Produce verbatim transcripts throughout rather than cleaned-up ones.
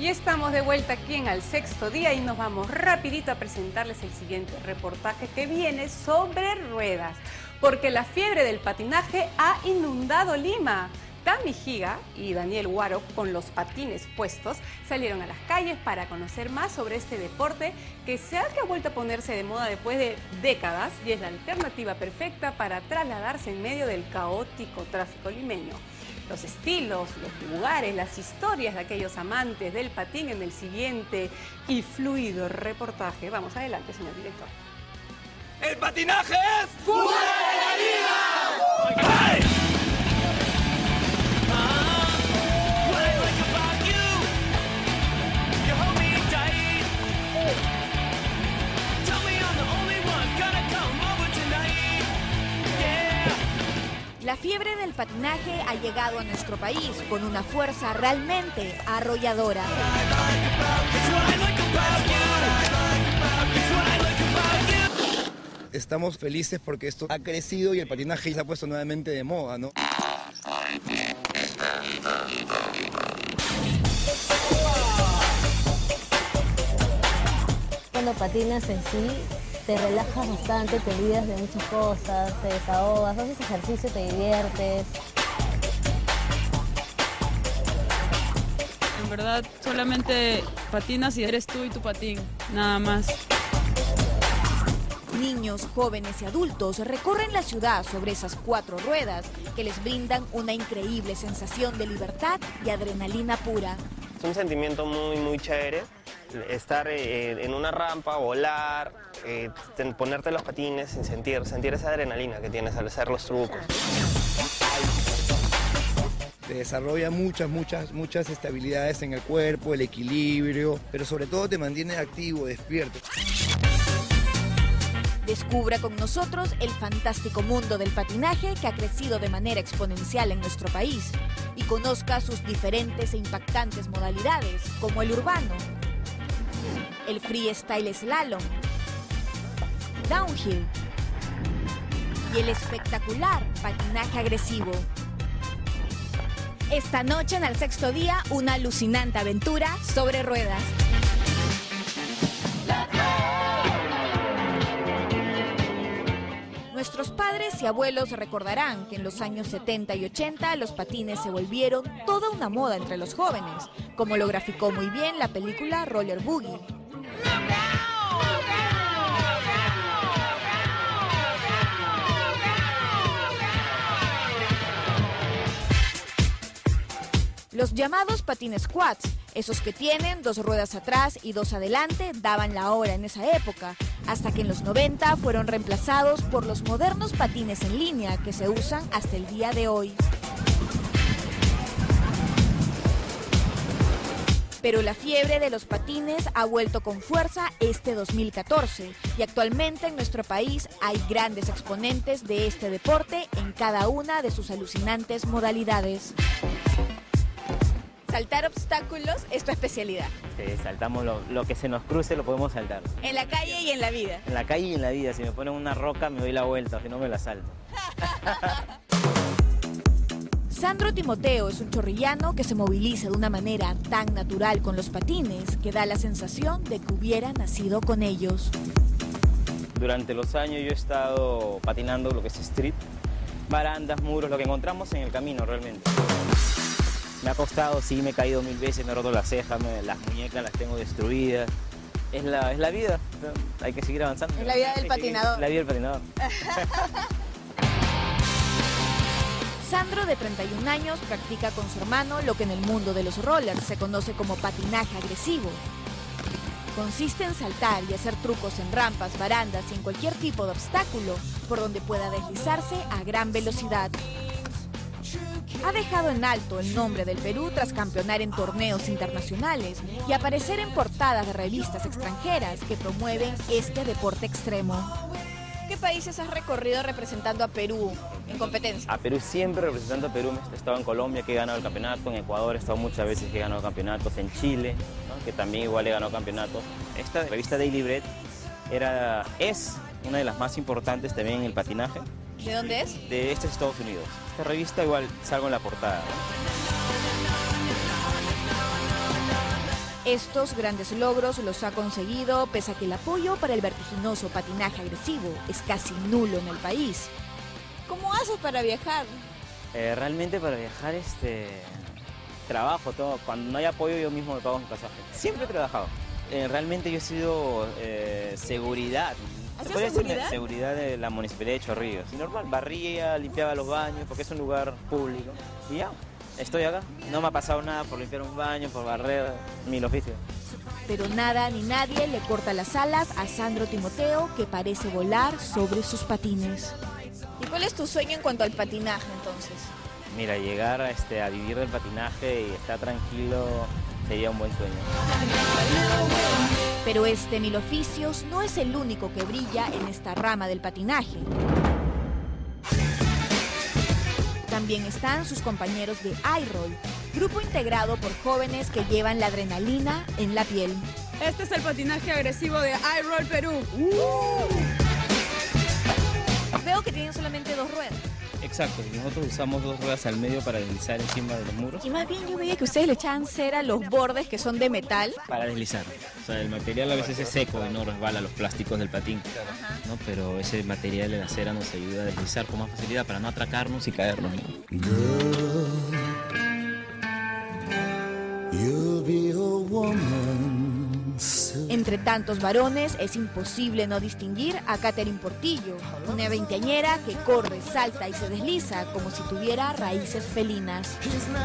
Y estamos de vuelta aquí en Al Sexto Día y nos vamos rapidito a presentarles el siguiente reportaje que viene sobre ruedas, porque la fiebre del patinaje ha inundado Lima. Tami Giga y Daniel Guaro, con los patines puestos, salieron a las calles para conocer más sobre este deporte que se ha, que ha vuelto a ponerse de moda después de décadas y es la alternativa perfecta para trasladarse en medio del caótico tráfico limeño. Los estilos, los lugares, las historias de aquellos amantes del patín en el siguiente y fluido reportaje. Vamos adelante, señor director. ¡El patinaje es fútbol de la liga! ¡Ay! La fiebre del patinaje ha llegado a nuestro país con una fuerza realmente arrolladora. Estamos felices porque esto ha crecido y el patinaje se ha puesto nuevamente de moda, ¿no? Cuando patinas en sí, te relajas bastante, te olvidas de muchas cosas, te desahogas, haces ejercicio, te diviertes. En verdad, solamente patinas y eres tú y tu patín, nada más. Niños, jóvenes y adultos recorren la ciudad sobre esas cuatro ruedas que les brindan una increíble sensación de libertad y adrenalina pura. Es un sentimiento muy, muy chévere. Estar eh, en una rampa, volar, eh, ponerte los patines y sentir, sentir esa adrenalina que tienes al hacer los trucos. Te desarrolla muchas, muchas, muchas estabilidades en el cuerpo, el equilibrio, pero sobre todo te mantiene activo, despierto. Descubra con nosotros el fantástico mundo del patinaje que ha crecido de manera exponencial en nuestro país y conozca sus diferentes e impactantes modalidades, como el urbano, el freestyle slalom, downhill y el espectacular patinaje agresivo. Esta noche en Al Sexto Día, una alucinante aventura sobre ruedas. Nuestros padres y abuelos recordarán que en los años setenta y ochenta los patines se volvieron toda una moda entre los jóvenes, como lo graficó muy bien la película Roller Boogie. Los llamados patines quads, esos que tienen dos ruedas atrás y dos adelante, daban la hora en esa época, hasta que en los noventa fueron reemplazados por los modernos patines en línea que se usan hasta el día de hoy. Pero la fiebre de los patines ha vuelto con fuerza este dos mil catorce y actualmente en nuestro país hay grandes exponentes de este deporte en cada una de sus alucinantes modalidades. Saltar obstáculos es tu especialidad. Sí, saltamos lo, lo que se nos cruce, lo podemos saltar. En la calle y en la vida. En la calle y en la vida. Si me ponen una roca, me doy la vuelta, si no me la salto. Sandro Timoteo es un chorrillano que se moviliza de una manera tan natural con los patines que da la sensación de que hubiera nacido con ellos. Durante los años yo he estado patinando lo que es street, barandas, muros, lo que encontramos en el camino realmente. Me ha costado, sí, me he caído mil veces, me he roto las cejas, me, las muñecas las tengo destruidas. Es la, es la vida, hay que seguir avanzando. Es la vida del patinador. La vida del patinador. Sandro, de treinta y un años, practica con su hermano lo que en el mundo de los rollers se conoce como patinaje agresivo. Consiste en saltar y hacer trucos en rampas, barandas y en cualquier tipo de obstáculo por donde pueda deslizarse a gran velocidad. Ha dejado en alto el nombre del Perú tras campeonar en torneos internacionales y aparecer en portadas de revistas extranjeras que promueven este deporte extremo. ¿Qué países has recorrido representando a Perú en competencia? A Perú siempre representando a Perú. He estado en Colombia, que he ganado el campeonato. En Ecuador he estado muchas veces, que he ganado campeonatos. En Chile, ¿no?, que también igual he ganado campeonatos. Esta revista Daily Bread era, es una de las más importantes también en el patinaje. ¿De dónde es? De estos Estados Unidos. Esta revista igual salgo en la portada. Estos grandes logros los ha conseguido pese a que el apoyo para el vertiginoso patinaje agresivo es casi nulo en el país. ¿Cómo haces para viajar? Eh, realmente para viajar, este, trabajo todo. Cuando no hay apoyo yo mismo me pago mi pasaje. Siempre he trabajado. Eh, realmente yo he sido eh, seguridad. ¿Hacías seguridad? Seguridad de la Municipalidad de Chorrillos. Y normal, barría, limpiaba los baños porque es un lugar público. Y ya, estoy acá. No me ha pasado nada por limpiar un baño, por barrer, mil oficios. Pero nada ni nadie le corta las alas a Sandro Timoteo, que parece volar sobre sus patines. ¿Y cuál es tu sueño en cuanto al patinaje, entonces? Mira, llegar a, este, a vivir del patinaje y estar tranquilo sería un buen sueño. Pero este Mil Oficios no es el único que brilla en esta rama del patinaje. También están sus compañeros de iRoll, grupo integrado por jóvenes que llevan la adrenalina en la piel. Este es el patinaje agresivo de iRoll Perú. Veo que tienen solamente dos ruedas. Exacto, nosotros usamos dos ruedas al medio para deslizar encima de los muros. Y más bien yo veía que ustedes le echaban cera a los bordes que son de metal. Para deslizar. O sea, el material a veces es seco y no resbala los plásticos del patín. Ajá. ¿No? Pero ese material de la cera nos ayuda a deslizar con más facilidad para no atracarnos y caernos, ¿no? Entre tantos varones es imposible no distinguir a Catherine Portillo, una veinteañera que corre, salta y se desliza como si tuviera raíces felinas.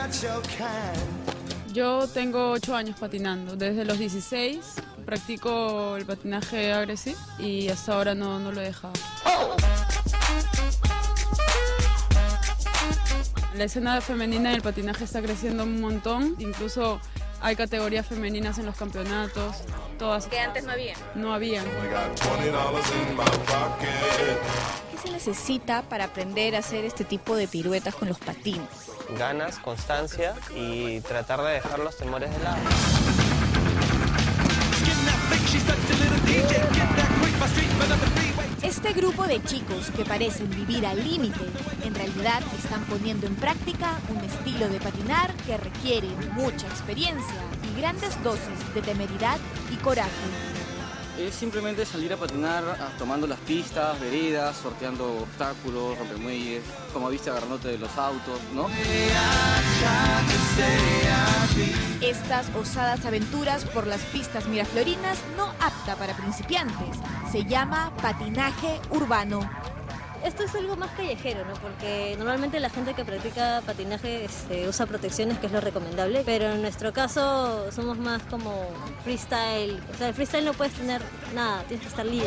Yo tengo ocho años patinando. Desde los dieciséis practico el patinaje agresivo y hasta ahora no, no lo he dejado. La escena femenina del patinaje está creciendo un montón, incluso hay categorías femeninas en los campeonatos, todas. Que antes no había. No habían. ¿Qué se necesita para aprender a hacer este tipo de piruetas con los patines? Ganas, constancia y tratar de dejar los temores de lado. Este grupo de chicos que parecen vivir al límite, en realidad están poniendo en práctica un estilo de patinar que requiere mucha experiencia y grandes dosis de temeridad y coraje. Es simplemente salir a patinar tomando las pistas, veredas, sorteando obstáculos, rompemuelles, como viste, agarrándote de los autos, ¿no? Estas osadas aventuras por las pistas miraflorinas no apta para principiantes. Se llama patinaje urbano. Esto es algo más callejero, ¿no? Porque normalmente la gente que practica patinaje este, usa protecciones, que es lo recomendable, pero en nuestro caso somos más como freestyle. O sea, el freestyle no puedes tener nada, tienes que estar libre.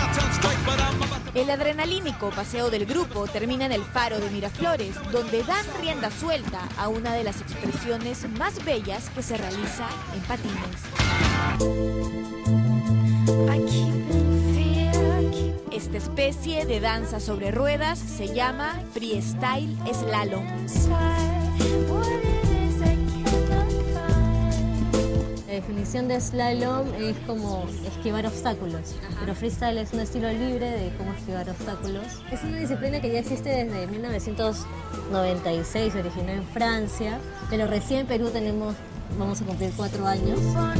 El adrenalínico paseo del grupo termina en el faro de Miraflores, donde dan rienda suelta a una de las expresiones más bellas que se realiza en patines. Esta especie de danza sobre ruedas se llama freestyle slalom. La definición de slalom es como esquivar obstáculos, pero freestyle es un estilo libre de cómo esquivar obstáculos. Es una disciplina que ya existe desde mil novecientos noventa y seis, se originó en Francia, pero recién en Perú tenemos, vamos a cumplir cuatro años.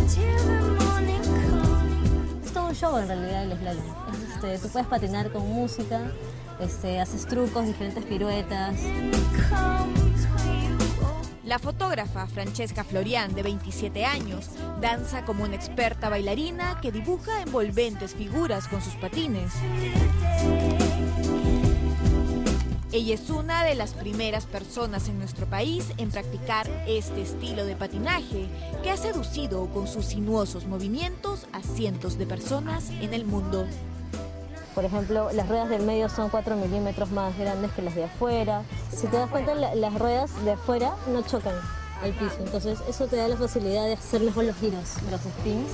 Es todo un show en realidad el slalom. Este, tú puedes patinar con música, este, haces trucos, diferentes piruetas. La fotógrafa Francesca Florian, de veintisiete años, danza como una experta bailarina que dibuja envolventes figuras con sus patines. Ella es una de las primeras personas en nuestro país en practicar este estilo de patinaje que ha seducido con sus sinuosos movimientos a cientos de personas en el mundo. Por ejemplo, las ruedas del medio son cuatro milímetros más grandes que las de afuera. Si te das cuenta, la, las ruedas de afuera no chocan al piso. Entonces, eso te da la facilidad de hacer mejor los giros, los spins.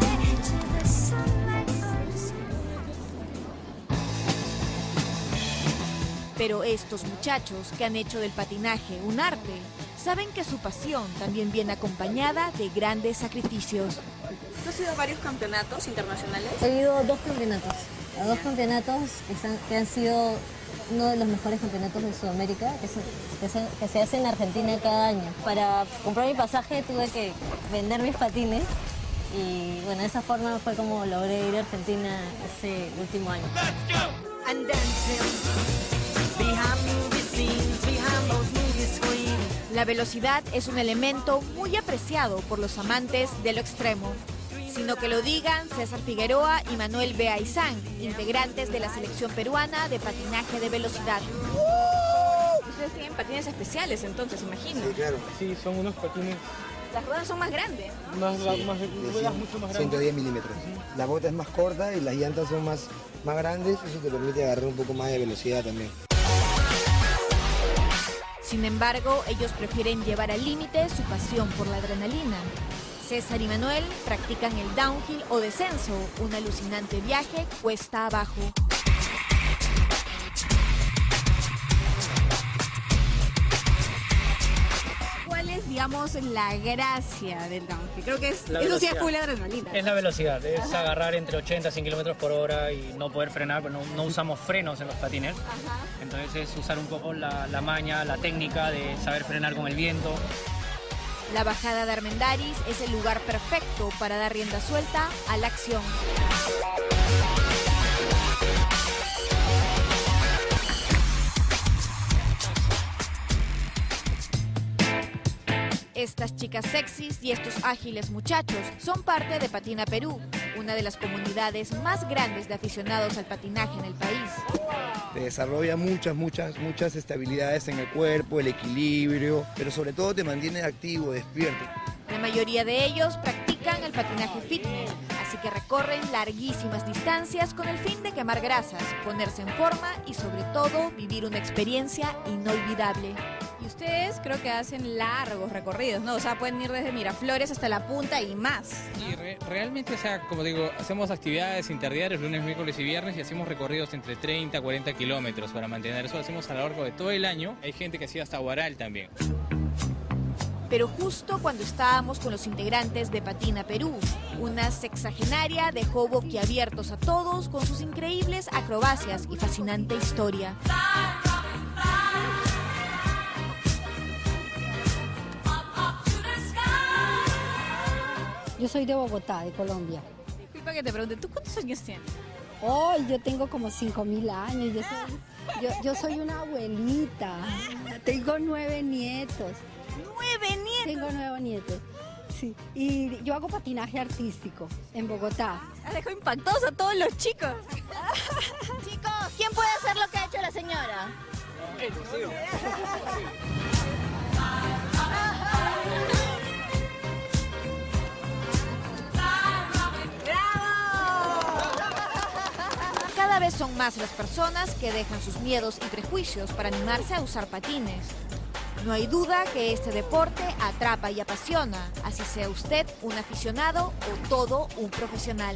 Pero estos muchachos que han hecho del patinaje un arte, saben que su pasión también viene acompañada de grandes sacrificios. ¿Tú has ido a varios campeonatos internacionales? He ido a dos campeonatos. A dos campeonatos que, han, que han sido uno de los mejores campeonatos de Sudamérica que se, que se, que se hace en Argentina cada año. Para comprar mi pasaje tuve que vender mis patines y bueno, de esa forma fue como logré ir a Argentina ese último año. La velocidad es un elemento muy apreciado por los amantes de lo extremo. Sino que lo digan César Figueroa y Manuel Beaizán, integrantes de la selección peruana de patinaje de velocidad. ¡Uh! Ustedes tienen patines especiales entonces, imagino. Sí, claro. Sí, son unos patines. Las ruedas son más grandes. Más, Sí, más, sí, ruedas mucho más grandes. ciento diez milímetros. La bota es más corta y las llantas son más, más grandes, eso te permite agarrar un poco más de velocidad también. Sin embargo, ellos prefieren llevar al límite su pasión por la adrenalina. César y Manuel practican el downhill o descenso, un alucinante viaje cuesta abajo. ¿Cuál es, digamos, la gracia del downhill? Creo que es, eso sí es full adrenalina. Es la velocidad, es Ajá. agarrar entre ochenta y cien kilómetros por hora y no poder frenar, pero no, no usamos frenos en los patines. Ajá. Entonces es usar un poco la, la maña, la técnica de saber frenar con el viento. La bajada de Armendáriz es el lugar perfecto para dar rienda suelta a la acción. Estas chicas sexys y estos ágiles muchachos son parte de Patina Perú, una de las comunidades más grandes de aficionados al patinaje en el país. Te desarrolla muchas, muchas, muchas estabilidades en el cuerpo, el equilibrio, pero sobre todo te mantiene activo, despierto. La mayoría de ellos practican el patinaje fitness, así que recorren larguísimas distancias con el fin de quemar grasas, ponerse en forma y sobre todo vivir una experiencia inolvidable. Y ustedes creo que hacen largos recorridos, ¿no? O sea, pueden ir desde Miraflores hasta la punta y más. Y re realmente, o sea, como digo, hacemos actividades interdiarias lunes, miércoles y viernes y hacemos recorridos entre treinta a cuarenta kilómetros para mantener eso. Lo hacemos a lo largo de todo el año. Hay gente que ha sido hasta Huaral también. Pero justo cuando estábamos con los integrantes de Patina Perú, una sexagenaria dejó boquiabiertos a todos con sus increíbles acrobacias y fascinante historia. Yo soy de Bogotá, de Colombia. Disculpa que te pregunte, ¿tú cuántos años tienes? Oh, yo tengo como cinco mil años. Yo soy, yo, yo soy una abuelita. Tengo nueve nietos. ¿Nueve nietos? Tengo nueve nietos. Sí. Y yo hago patinaje artístico en Bogotá. Has dejado impactados a todos los chicos. Chicos, ¿quién puede hacer lo que ha hecho la señora? Cada vez son más las personas que dejan sus miedos y prejuicios para animarse a usar patines. No hay duda que este deporte atrapa y apasiona, así sea usted un aficionado o todo un profesional.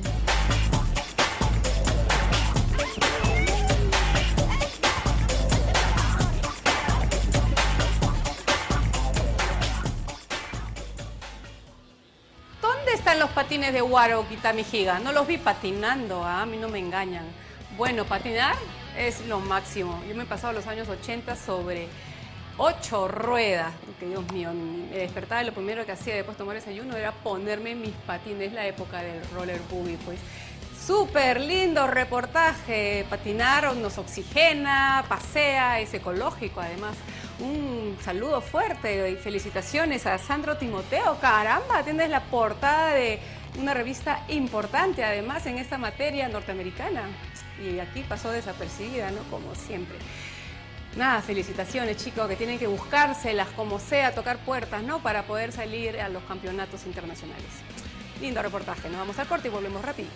¿Dónde están los patines de Huaro Kitamijiga? No los vi patinando, ¿eh? A mí no me engañan. Bueno, patinar es lo máximo. Yo me he pasado los años ochenta sobre ocho ruedas. Que Dios mío, me despertaba y lo primero que hacía después de tomar desayuno era ponerme mis patines. La época del roller boogie, pues. Súper lindo reportaje. Patinar nos oxigena, pasea, es ecológico además. Un saludo fuerte y felicitaciones a Sandro Timoteo. Caramba, tienes la portada de una revista importante además en esta materia norteamericana. Y aquí pasó desapercibida, ¿no? Como siempre. Nada, felicitaciones, chicos, que tienen que buscárselas como sea, tocar puertas, ¿no? Para poder salir a los campeonatos internacionales. Lindo reportaje. Nos vamos al corte y volvemos rápido.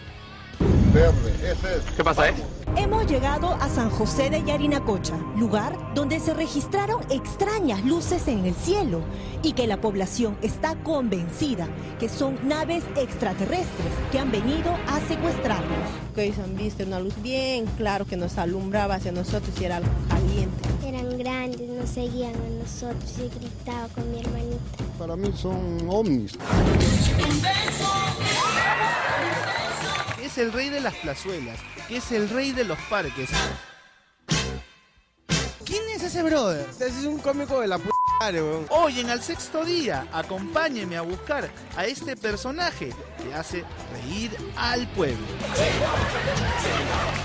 ¿Qué pasa, eh? Hemos llegado a San José de Yarinacocha, lugar donde se registraron extrañas luces en el cielo y que la población está convencida que son naves extraterrestres que han venido a secuestrarlos. Que ellos han visto una luz bien claro que nos alumbraba hacia nosotros y era algo caliente. Eran grandes, nos seguían a nosotros y gritaba con mi hermanita. Para mí son ovnis. Es el rey de las plazuelas, que es el rey de los parques. ese brother? Ese es un cómico de la p*** madre, weón. Hoy en Al Sexto Día, acompáñeme a buscar a este personaje que hace reír al pueblo.